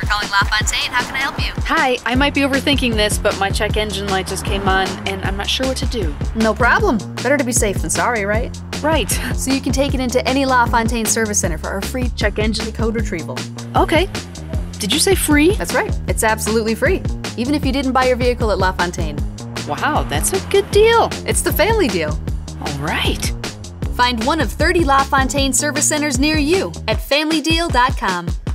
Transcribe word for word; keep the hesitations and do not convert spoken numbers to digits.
calling LaFontaine. How can I help you? Hi, I might be overthinking this, but my check engine light just came on, and I'm not sure what to do. No problem. Better to be safe than sorry, right? Right. So you can take it into any LaFontaine service center for our free check engine code retrieval. Okay. Did you say free? That's right. It's absolutely free, even if you didn't buy your vehicle at LaFontaine. Wow, that's a good deal. It's the family deal. All right. Find one of thirty LaFontaine service centers near you at family deal dot com.